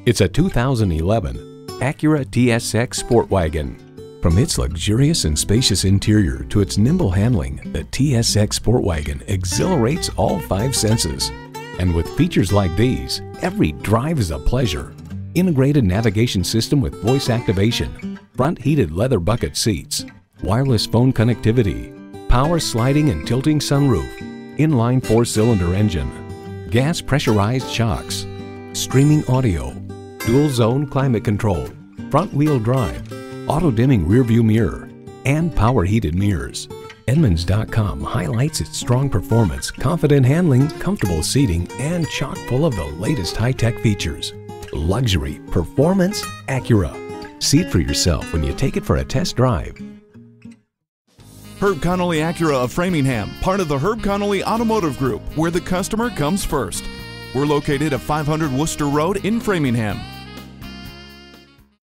It's a 2011 Acura TSX Sport Wagon. From its luxurious and spacious interior to its nimble handling, the TSX Sport Wagon exhilarates all five senses. And with features like these, every drive is a pleasure. Integrated navigation system with voice activation, front heated leather bucket seats, wireless phone connectivity, power sliding and tilting sunroof, inline 4-cylinder engine, gas pressurized shocks, streaming audio, dual zone climate control, front wheel drive, auto dimming rear view mirror, and power heated mirrors. Edmunds.com highlights its strong performance, confident handling, comfortable seating, and chock full of the latest high-tech features. Luxury, performance, Acura. See it for yourself when you take it for a test drive. Herb Connolly Acura of Framingham, part of the Herb Connolly Automotive Group, where the customer comes first. We're located at 500 Worcester Road in Framingham.